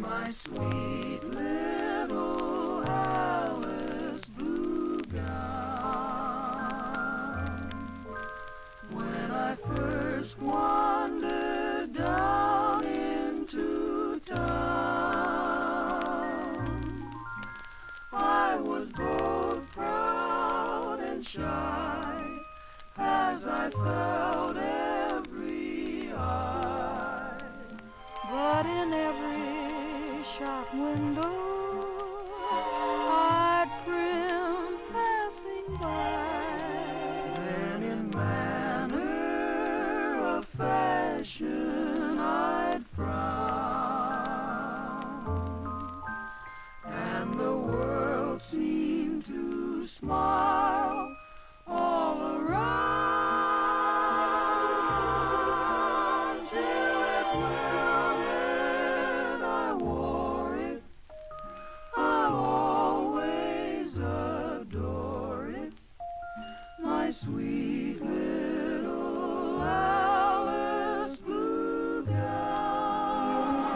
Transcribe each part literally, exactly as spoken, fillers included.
my sweet little Alice blue gown. When I first wandered down into town, I was both proud and shy as I felt every eye. But in every shop window I'd prim passing by, then in manner of fashion I'd frown, and the world seemed to smile all around, till it wilted. I wore it, I'll always adore it, my sweet little Alice blue gown.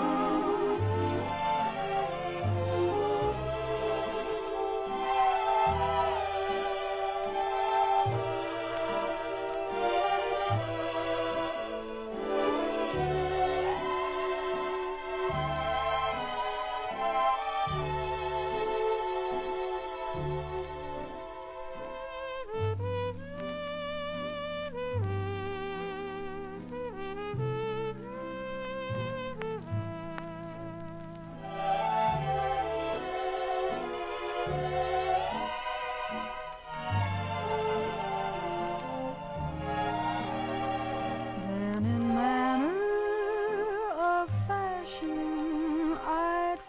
Then in manner of fashion I'd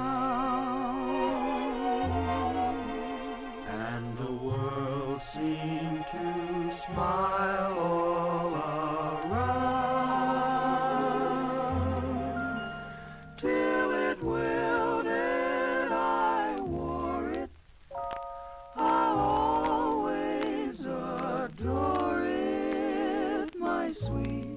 frown, and the world seemed to smile all around, till it wilted. I wore it, I'll always adore it, my sweet